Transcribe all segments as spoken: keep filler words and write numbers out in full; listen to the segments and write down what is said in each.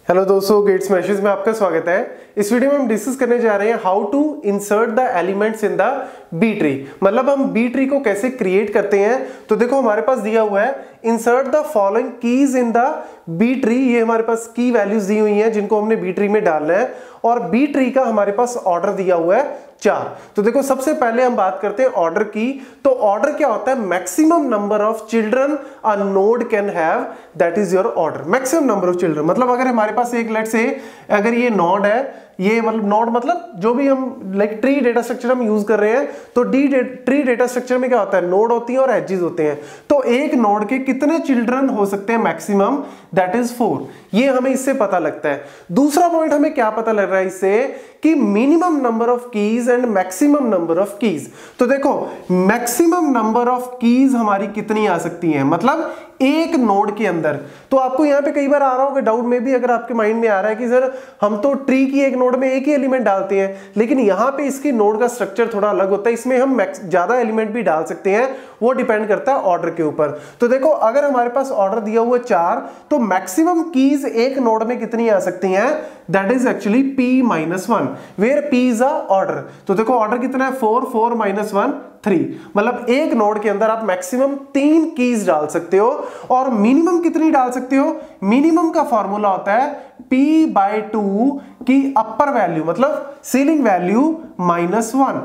Hello दोस्तों, gate smashers में आपका स्वागत है। इस वीडियो में हम डिस्कस करने जा रहे हैं how to insert the elements in the B tree. मतलब हम बी ट्री को कैसे क्रिएट करते हैं। तो देखो हमारे पास दिया हुआ है insert the following keys in the B tree. ये हमारे पास की वैल्यूज दी हुई हैं जिनको हमने बी ट्री में डालना है और बी ट्री का हमारे पास ऑर्डर दिया हुआ है चार। तो देखो सबसे पहले हम बात करते हैं ऑर्डर की। तो ऑर्डर क्या होता है? Maximum number of children a node can have, that is your order. Maximum number of children मतलब अगर हमारे पास एक लेट से अगर ये नोड है, ये मतलब नोड मतलब जो भी हम लाइक ट्री डेटा स्ट्रक्चर हम यूज कर रहे हैं, तो डी ट्री डेटा स्ट्रक्चर में क्या होता है? नोड होती है और एजेस होते हैं। तो एक नोड के कितने चिल्ड्रन हो सकते हैं? Maximum, that is four. ये हमें इससे पता लगता है। दूसरा पॉइंट हमें क्या पता लग रहा है इससे कि minimum number of keys and maximum number of keys. तो देखो मैक्सिमम नंबर ऑफ कीज हमारी कितनी आ सकती हैं, मतलब एक नोड के अंदर। तो आपको यहां पे कई बार आ रहा होगा डाउट में भी, अगर आपके माइंड में आ रहा है कि सर हम तो ट्री की एक नोड में एक ही एलिमेंट डालते हैं, लेकिन यहां पे इसकी नोड का स्ट्रक्चर थोड़ा अलग होता है, इसमें हम ज्यादा एलिमेंट भी डाल सकते हैं। वो डिपेंड करता है ऑर्डर के ऊपर। तो देखो अगर हमारे पास ऑर्डर दिया हुआ चार, तो मैक्सिमम कीज एक नोड में कितनी आ सकती हैं? That is actually p minus one, where p is a order. तो देखो ऑर्डर कितना है? Four, four minus one, three. मतलब एक नोड के अंदर आप मैक्सिमम तीन कीज डाल सकते हो। और मिनिमम कितनी डाल सकते हो? मिनिमम का फॉर्मूला होता है p बाय टू की अपर वैल्यू, मतलब सीलिंग वैल्यू माइनस वन।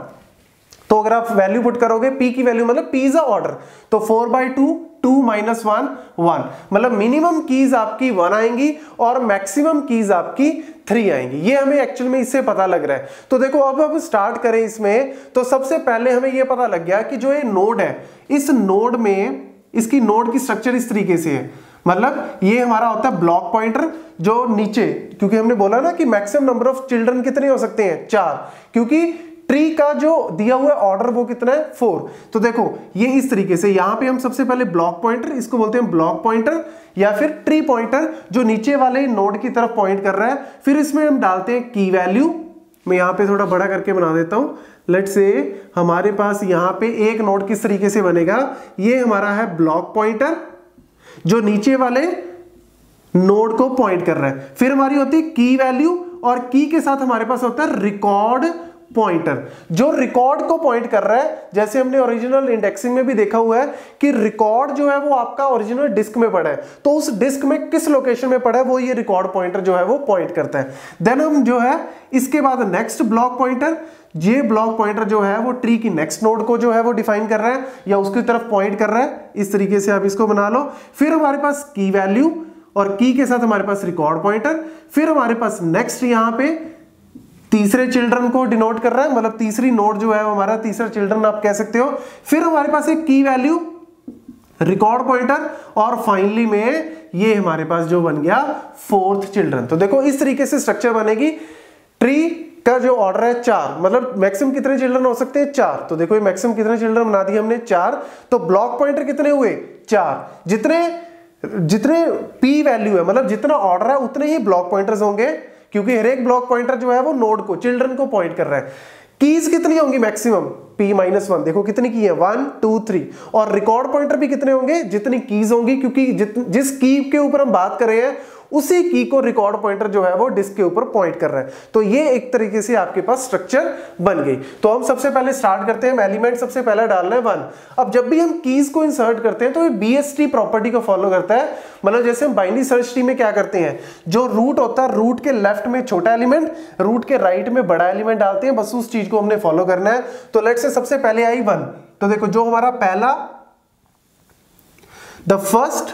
तो अगर आप वैल्यू पुट करोगे p की वैल्यू, मतलब p इज अ ऑर्डर, तो four by two, two minus one, one. मतलब मिनिमम कीज आपकी वन आएंगी और मैक्सिमम कीज आपकी थ्री आएंगी। ये हमें एक्चुअल में इससे पता लग रहा है। तो देखो अब अब स्टार्ट करें इसमें। तो सबसे पहले हमें यह पता लग गया कि जो ये नोड है, इस नोड में इसकी नोड की स्ट्रक्चर इस तरीके से है। मतलब ये हमारा होता है ब्लॉक पॉइंटर जो नीचे, क्योंकि हमने बोला ना कि मैक्सिमम नंबर ऑफ चिल्ड्रन कितने हो सकते हैं? चार, क्योंकि ट्री का जो दिया हुआ ऑर्डर वो कितना है? फोर। तो देखो ये इस तरीके से यहां पे हम सबसे पहले ब्लॉक पॉइंटर, इसको बोलते हैं ब्लॉक पॉइंटर या फिर ट्री पॉइंटर, जो नीचे वाले नोड की तरफ पॉइंट कर रहा है। फिर इसमें हम डालते हैं की वैल्यू। मैं यहां पे थोड़ा बड़ा करके बना देता हूं। लेट्स से हमारे पास यहां पे एक नोड किस तरीके से बनेगा? ये हमारा है ब्लॉक पॉइंटर जो नीचे वाले नोड को पॉइंट कर रहा है। फिर हमारी होती है की वैल्यू, और की के साथ हमारे पास होता है रिकॉर्ड पॉइंटर जो रिकॉर्ड को पॉइंट कर रहा है। जैसे हमने ओरिजिनल इंडेक्सिंग में भी देखा हुआ है कि रिकॉर्ड जो है वो आपका ओरिजिनल डिस्क में पड़ा है, तो उस डिस्क में किस लोकेशन में पड़ा है वो ये रिकॉर्ड पॉइंटर जो है वो पॉइंट करता है। देन हम जो है इसके बाद नेक्स्ट ब्लॉक पॉइंटर, ये ब्लॉक पॉइंटर जो है वो ट्री की नेक्स्ट नोड को जो है वो डिफाइन कर रहा है या उसकी तरफ पॉइंट कर रहा है। इस तरीके से आप इसको बना लो। फिर हमारे पास की वैल्यू और की के साथ हमारे पास रिकॉर्ड पॉइंटर। फिर हमारे पास नेक्स्ट यहां पे तीसरे चिल्ड्रन को डिनोट कर रहा है, मतलब तीसरी नोड जो है वो हमारा तीसरा चिल्ड्रन आप कह सकते हो। फिर हमारे पास एक की वैल्यू, रिकॉर्ड पॉइंटर, और फाइनली में ये हमारे पास जो बन गया फोर्थ चिल्ड्रन। तो देखो इस तरीके से स्ट्रक्चर बनेगी। ट्री का जो ऑर्डर है चार, मतलब मैक्सिमम कितने चिल्ड्रन हो सकते हैं? चार। तो देखो ये मैक्सिमम कितने चिल्ड्रन बना दिए हमने? चार। तो ब्लॉक पॉइंटर कितने हुए? चार। जितने जितने p वैल्यू है, मतलब जितना ऑर्डर है उतने ही ब्लॉक पॉइंटर्स होंगे, क्योंकि हर एक ब्लॉक पॉइंटर जो है वो नोड को, चिल्ड्रन को पॉइंट कर रहा है। कीज कितनी होंगी? Maximum p minus one. देखो कितनी की है? One, two, three. और रिकॉर्ड पॉइंटर भी कितने होंगे? जितनी कीज होंगी, क्योंकि जित, जिस की के ऊपर हम बात कर रहे हैं उसी की को रिकॉर्ड पॉइंटर जो है वो डिस्क के ऊपर पॉइंट कर रहा है। तो ये एक तरीके से आपके पास स्ट्रक्चर बन गई। तो हम सबसे पहले स्टार्ट करते हैं, एलिमेंट सबसे पहला डालना है वन। अब जब भी हम कीज को इंसर्ट करते हैं तो ये बीएसटी प्रॉपर्टी को फॉलो करता है। मतलब जैसे हम बाइनरी सर्च ट्री में क्या करते हैं, जो रूट होता है रूट के लेफ्ट में छोटा एलिमेंट, रूट के राइट में बड़ा एलिमेंट डालते हैं, बस उस चीज को हमने फॉलो करना है। तो लेट्स से सबसे पहले आई वन। तो देखो जो हमारा पहला द फर्स्ट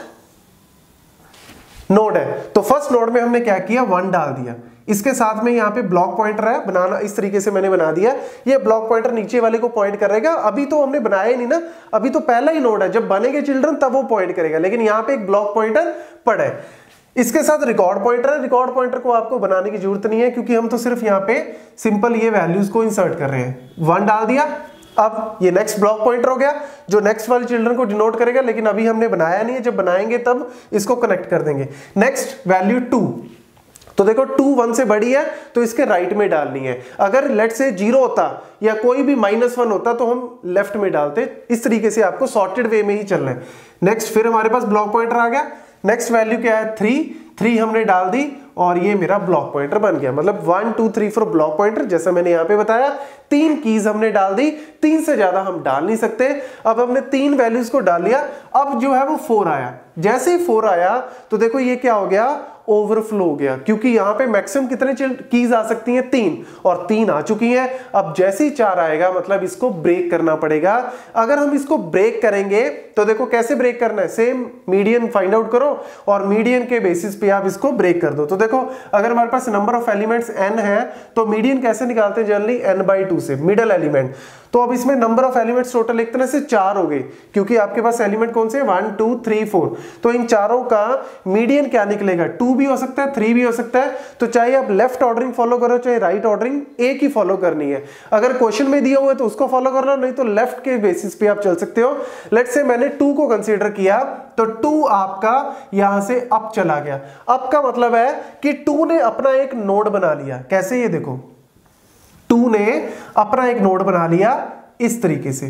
नोड है, तो फर्स्ट नोड में हमने क्या किया? वन डाल दिया। इसके साथ में यहाँ पे ब्लॉक पॉइंटर है, बनाना इस तरीके से मैंने बना दिया। ये ब्लॉक पॉइंटर नीचे वाले को पॉइंट करेगा। अभी तो हमने बनाया ही नहीं ना, अभी तो पहला ही नोड है, जब बनेंगे चिल्ड्रन तब वो पॉइंट करेगा, लेकिन यहाँ पे एक ब्लॉक पॉइंटर पड़ा है। इसके साथ रिकॉर्ड पॉइंटर है। रिकॉर्ड पॉइंटर को आपको बनाने की जरूरत नहीं है, क्योंकि हम तो सिर्फ यहाँ पे सिंपल ये वैल्यूज को इंसर्ट कर रहे हैं। वन डाल दिया। अब ये नेक्स्ट ब्लॉक पॉइंटर हो गया जो नेक्स्ट वाले चिल्ड्रन को डिनोट करेगा, लेकिन अभी हमने बनाया नहीं है, जब बनाएंगे तब इसको कनेक्ट कर देंगे। Next value two. तो देखो टू वन से बड़ी है तो इसके राइट में डालनी है। अगर लेट से जीरो होता या कोई भी माइनस वन होता तो हम लेफ्ट में डालते। इस तरीके से आपको सॉर्टेड वे में ही चलना है। नेक्स्ट फिर हमारे पास ब्लॉक पॉइंटर आ गया। नेक्स्ट वैल्यू क्या है? थ्री। थ्री हमने डाल दी और ये मेरा ब्लॉक पॉइंटर बन गया। मतलब one two three four block pointer, जैसा मैंने यहाँ पे बताया तीन कीज हमने डाल दी, तीन से ज्यादा हम डाल नहीं सकते। अब हमने तीन वैल्यूज को डाल लिया, अब जो है वो फोर आया। जैसे ही फोर आया तो देखो ये क्या हो गया, ओवरफ्लो हो गया, क्योंकि यहां पे मैक्सिमम कितने कीज आ सकती हैं, तीन, और तीन आ चुकी हैं। अब जैसे ही चार आएगा मतलब इसको ब्रेक करना पड़ेगा। अगर हम इसको ब्रेक करेंगे तो देखो कैसे ब्रेक करना है, सेम मीडियन फाइंड आउट करो और मीडियन के बेसिस पे आप इसको ब्रेक कर दो। तो देखो अगर हमारे पास नंबर ऑफ एलिमेंट्स n है तो मीडियन कैसे निकालते हैं जनरली, n बाई टू से, मिडल एलिमेंट। तो अब इसमें नंबर ऑफ एलिमेंट्स टोटल एक तरह से चार हो गए, क्योंकि आपके पास एलिमेंट कौन से, वन टू थ्री फोर। तो इन चारों का मीडियन क्या निकलेगा, टू भी हो सकता है, थ्री भी हो सकता है। तो चाहे आप लेफ्ट ऑर्डरिंग फॉलो करो चाहे राइट ऑर्डरिंग, एक ही फॉलो करनी है। अगर क्वेश्चन में दिया हुआ है तो उसको फॉलो करना, नहीं तो लेफ्ट के बेसिस पे आप चल सकते हो। लेट्स से मैंने टू को कंसीडर किया तो टू आपका यहां से अप चला गया। अप का मतलब है कि टू ने अपना एक नोड बना लिया। कैसे, ये देखो टू ने अपना एक नोड बना लिया इस तरीके से,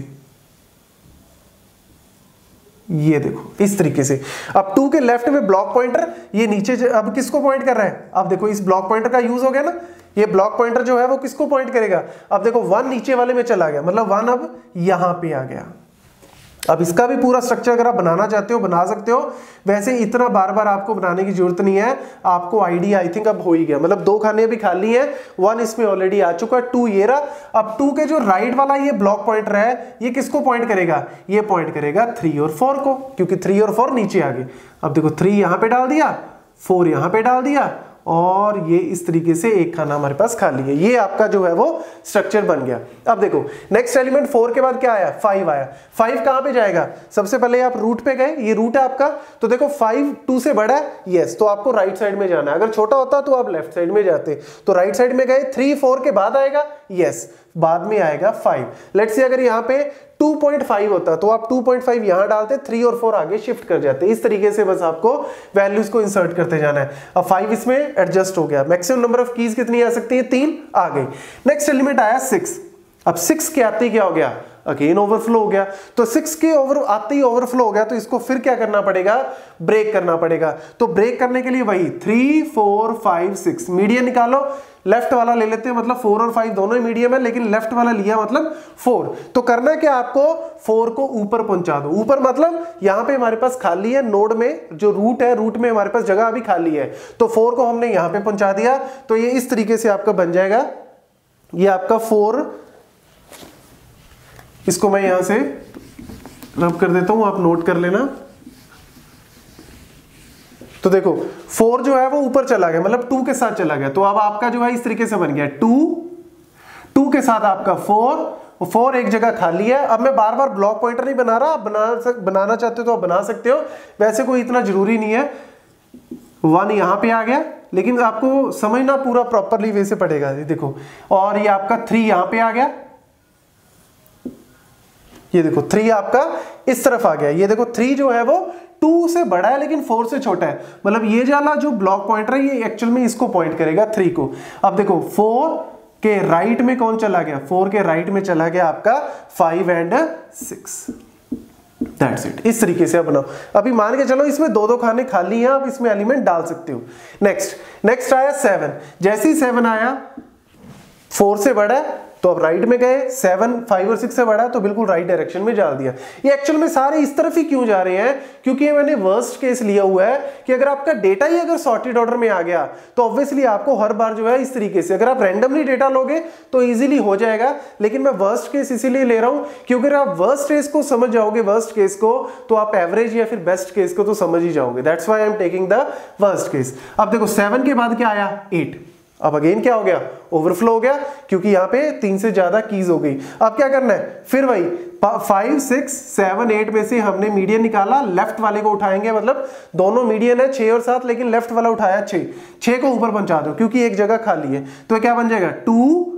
ये देखो इस तरीके से। अब टू के लेफ्ट में ब्लॉक पॉइंटर, ये नीचे अब किसको पॉइंट कर रहा है, अब देखो इस ब्लॉक पॉइंटर का यूज हो गया ना, ये ब्लॉक पॉइंटर जो है वो किसको पॉइंट करेगा। अब देखो वन नीचे वाले में चला गया, मतलब वन अब यहां पे आ गया। अब इसका भी पूरा स्ट्रक्चर अगर आप बनाना चाहते हो बना सकते हो, वैसे इतना बार बार आपको बनाने की जरूरत नहीं है। आपको आइडिया आई थिंक अब हो ही गया, मतलब दो खाने अभी खाली हैं, वन इसमें ऑलरेडी आ चुका, टू ये रहा। अब टू के जो राइट वाला ये ब्लॉक पॉइंटर है ये किसको पॉइंट करेगा, ये पॉइंट करेगा थ्री और फोर को, क्योंकि थ्री और फोर नीचे आ गए। अब देखो थ्री यहां पे डाल दिया, फोर यहां पे डाल दिया, और ये इस तरीके से एक खाना हमारे पास खाली है। ये आपका जो है वो स्ट्रक्चर बन गया। अब देखो नेक्स्ट एलिमेंट फोर के बाद क्या आया, फाइव आया। फाइव कहां पे जाएगा, सबसे पहले आप रूट पे गए, ये रूट है आपका, तो देखो फाइव टू से बड़ा है, यस, तो आपको राइट साइड में जाना है। अगर छोटा होता तो आप लेफ्ट साइड में जाते, तो राइट साइड में गए। थ्री फोर के बाद आएगा, यस, बाद में आएगा फाइव। लेट्स से अगर यहाँ पे टू पॉइंट फाइव होता तो आप टू पॉइंट फाइव यहां डालते, थ्री और फोर आगे शिफ्ट कर जाते। इस तरीके से बस आपको वैल्यूज को इंसर्ट करते जाना है। अब फाइव इसमें एडजस्ट हो गया। मैक्सिमम नंबर ऑफ कीज कितनी आ सकती है, तीन आ गई। नेक्स्ट एलिमेंट आया सिक्स। अब सिक्स के आते ही क्या हो गया, अगेन ओवरफ्लो हो गया। तो सिक्स के ओवर आते ही ओवरफ्लो हो गया, तो इसको फिर क्या करना पड़ेगा, ब्रेक करना पड़ेगा। तो ब्रेक करने के लिए वही three four five six, median निकालो, लेफ्ट वाला ले लेते हैं, मतलब फोर और फाइव दोनों ही मीडियम है, लेकिन लेफ्ट वाला लिया मतलब फोर। तो करना क्या आपको, फोर को ऊपर पहुंचा दो। ऊपर मतलब यहां पे हमारे पास खाली है, नोड में जो रूट है, रूट में हमारे पास जगह अभी खाली है, तो फोर को हमने यहां पे पहुंचा दिया। तो ये इस तरीके से आपका बन जाएगा, ये आपका फोर, इसको मैं यहां से रब कर देता हूं, आप नोट कर लेना। तो देखो फोर जो है वो ऊपर चला गया, मतलब टू के साथ चला गया। तो अब आपका जो है इस तरीके से बन गया, टू टू के साथ आपका फोर, फोर एक जगह खाली है। अब मैं बार बार ब्लॉक पॉइंटर नहीं बना रहा, आप बना सक, बनाना चाहते हो तो आप बना सकते हो, वैसे कोई इतना जरूरी नहीं है। वन यहां पे आ गया, लेकिन आपको समझना पूरा प्रॉपरली वे से पड़ेगा। देखो, और ये आपका थ्री यहां पे आ गया, ये देखो थ्री आपका इस तरफ आ गया। ये देखो थ्री जो है वो टू से बड़ा है लेकिन फोर से छोटा है, मतलब ये वाला जो ब्लॉक पॉइंटर है ये एक्चुअल में इसको पॉइंट करेगा, थ्री को। अब देखो फोर के राइट में कौन चला गया, फोर के राइट में चला गया आपका five and six. That's it. इस तरीके से बनाओ। अभी मान के चलो इसमें दो दो खाने खाली हैं, आप इसमें एलिमेंट डाल सकते हो। नेक्स्ट नेक्स्ट आया सेवन। जैसे ही सेवन आया, फोर से बड़ा है तो अब राइट में गए, सेवन फाइव और सिक्स से बड़ा है तो बिल्कुल राइट डायरेक्शन में डाल दिया। ये एक्चुअल में सारे इस तरफ ही क्यों जा रहे हैं, क्योंकि ये मैंने वर्स्ट केस लिया हुआ है कि अगर आपका डेटा ही अगर सॉर्टेड ऑर्डर में आ गया तो ऑब्वियसली आपको हर बार जो है इस तरीके से, अगर आप रैंडमली डेटा लोगे तो इजीली हो जाएगा, लेकिन मैं वर्स्ट केस इसीलिए ले रहा हूं क्योंकि अगर आप वर्स्ट केस को समझ जाओगे, वर्स्ट केस को, तो आप एवरेज या फिर बेस्ट केस को तो समझ ही जाओगे। That's why I am taking the worst case. अब देखो सेवन के बाद क्या आया, एट। अब अगेन क्या हो गया, ओवरफ्लो हो गया, क्योंकि यहां पे तीन से ज्यादा कीज हो गई। अब क्या करना है, फिर वही फाइव सिक्स सेवन एट में से हमने मीडियन निकाला, लेफ्ट वाले को उठाएंगे, मतलब दोनों मीडियन है छह और सात, लेकिन लेफ्ट वाला उठाया छह, छह को ऊपर पहुंचा दो क्योंकि एक जगह खाली है। तो क्या बन जाएगा, टू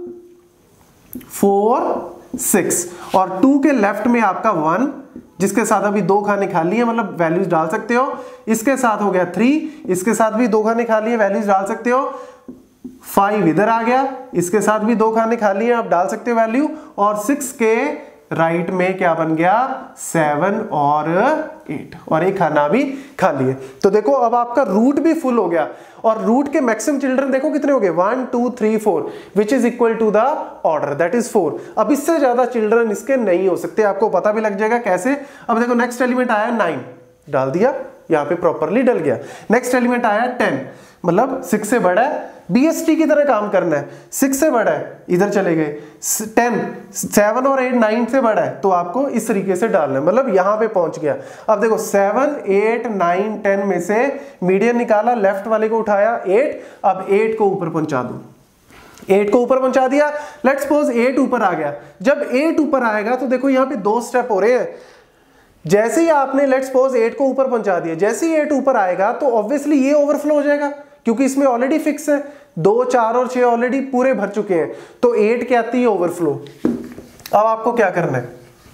फोर सिक्स, और टू के लेफ्ट में आपका वन, जिसके साथ अभी दो खाने खाली है, मतलब वैल्यूज डाल सकते हो। इसके साथ हो गया थ्री, इसके साथ भी दो खाने खाली है, वैल्यूज डाल सकते हो। फाइव इधर आ गया, इसके साथ भी दो खाने खाली है, आप डाल सकते हो वैल्यू। और सिक्स के राइट में क्या बन गया, सेवन और एट, और एक खाना भी खा लिए। तो देखो अब आपका रूट भी फुल हो गया, और रूट के मैक्सिमम चिल्ड्रन देखो कितने हो गए, one two three four, which is equal to the order, that is four. अब इससे ज्यादा चिल्ड्रन इसके नहीं हो सकते, आपको पता भी लग जाएगा कैसे। अब देखो नेक्स्ट एलिमेंट आया नाइन, डाल दिया, यहाँ पे प्रॉपरली डल गया। नेक्स्ट एलिमेंट आया टेन, मतलब सिक्स से बड़ा है, बीएसटी की तरह काम करना है, सिक्स से बड़ा है, इधर चले गए, टेन, सेवन और एट नाइन से बड़ा है, तो आपको इस तरीके से डालना है, मतलब यहां पे पहुंच गया। अब देखो सेवन एट नाइन टेन में से मीडियन निकाला, लेफ्ट वाले को उठाया एट, अब एट को ऊपर पहुंचा दो, एट को ऊपर पहुंचा दिया। लेट्स सपोज एट ऊपर आ गया, जब एट ऊपर आएगा तो देखो यहाँ पे दो स्टेप हो रहे हैं। जैसे ही आपने लेट्स सपोज एट को ऊपर पहुंचा दिया, जैसे ही एट ऊपर आएगा तो ऑब्वियसली ये ओवरफ्लो हो जाएगा, क्योंकि इसमें ऑलरेडी फिक्स है, दो चार और छह ऑलरेडी पूरे भर चुके हैं, तो एट क्या आती है, ओवरफ्लो। अब आपको क्या करना है,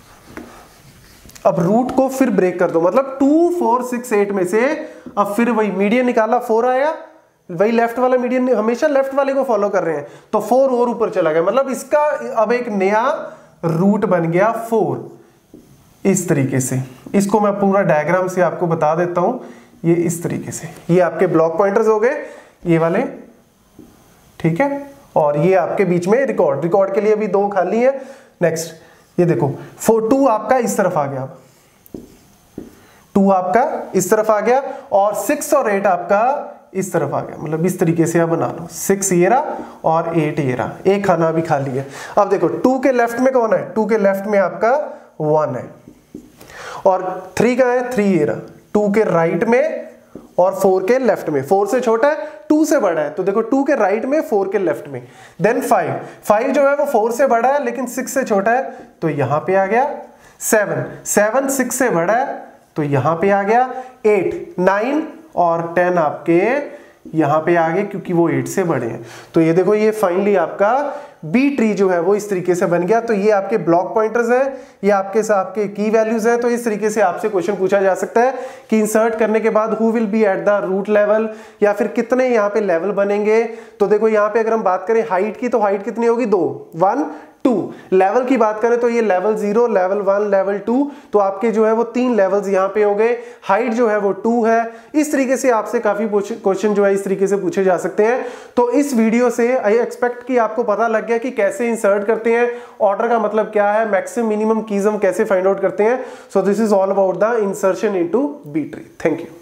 अब रूट को फिर ब्रेक कर दो, मतलब टू फोर सिक्स एट में से अब फिर वही मीडियन निकाला, फोर आया, वही लेफ्ट वाला मीडियन, हमेशा लेफ्ट वाले को फॉलो कर रहे हैं, तो फोर और ऊपर चला गया, मतलब इसका अब एक नया रूट बन गया फोर। इस तरीके से इसको मैं पूरा डायग्राम से आपको बता देता हूं, ये इस तरीके से, ये आपके ब्लॉक पॉइंटर्स हो गए ये वाले, ठीक है, और ये आपके बीच में रिकॉर्ड, रिकॉर्ड के लिए भी दो खाली है। नेक्स्ट ये देखो फोर टू आपका इस तरफ आ गया, टू आपका इस तरफ आ गया, और सिक्स और एट आपका इस तरफ आ गया, मतलब इस तरीके से आप बना लो, सिक्स ये रहा और एट ये रहा, एक खाना भी खाली है। अब देखो टू के लेफ्ट में कौन है, टू के लेफ्ट में आपका वन है, और थ्री का है, थ्री ये रहा, टू के राइट में और फोर के लेफ्ट में, फोर से छोटा है, टू से बड़ा है, तो देखो टू के राइट में, फोर के लेफ्ट में। देन फाइव, फाइव जो है वो फोर से बड़ा है लेकिन सिक्स से छोटा है, तो यहां पे आ गया। सेवन, सेवन सिक्स से बड़ा है, तो यहां पे आ गया। एट, नाइन और टेन आपके यहां पे आ गए, क्योंकि वो एट से बड़े हैं। तो ये देखो ये फाइनली आपका बी ट्री जो है वो इस तरीके से बन गया। तो ये आपके ब्लॉक पॉइंटर्स हैं, ये आपके आपके की वैल्यूज हैं। तो इस तरीके से आपसे क्वेश्चन पूछा जा सकता है कि इंसर्ट करने के बाद who will be at the root level, या फिर कितने यहाँ पे लेवल बनेंगे। तो देखो यहाँ पे अगर हम बात करें हाइट की, तो हाइट कितनी होगी, दो, वन टू। लेवल की बात करें तो ये level zero, level one, level two, तो आपके जो है वो तीन लेवल्स यहाँ पे हो गए। हाइट जो है वो टू है। इस तरीके से आपसे काफी क्वेश्चन जो है इस तरीके से पूछे जा सकते हैं। तो इस वीडियो से आई एक्सपेक्ट कि आपको पता लग गया कि कैसे इंसर्ट करते हैं, ऑर्डर का मतलब क्या है, मैक्सिमम मिनिमम कीज हम कैसे फाइंड आउट करते हैं। So this is all about the insertion into B tree. Thank you.